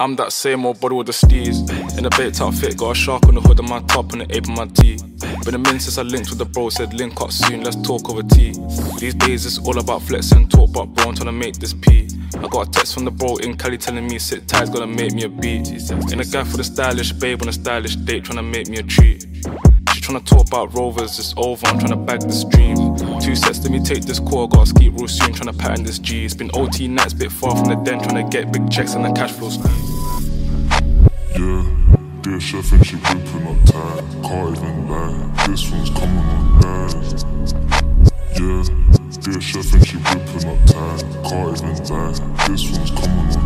I'm that same old body with the steez. In a baked outfit, got a shark on the hood of my top and an ape on my tee. Been a minute since I linked with the bro, said link up soon, let's talk over tea. These days it's all about flexing, talk about bro, I'm tryna make this P. I got a text from the bro in Cali telling me sit tight, gonna make me a beat. In a guy for the stylish babe on a stylish date, tryna make me a treat. She tryna talk about rovers, it's over, I'm tryna bag this dream. 2 sets, let me take this call, gotta ski real soon, tryna pattern this G. It's been OT nights, bit far from the den, tryna get big checks and the cash flow scheme. Yeah, dear chef and she whipping up tight, can't even lie, this one's coming on nice. Yeah, dear chef and she whipping up tight, can't even lie, this one's coming on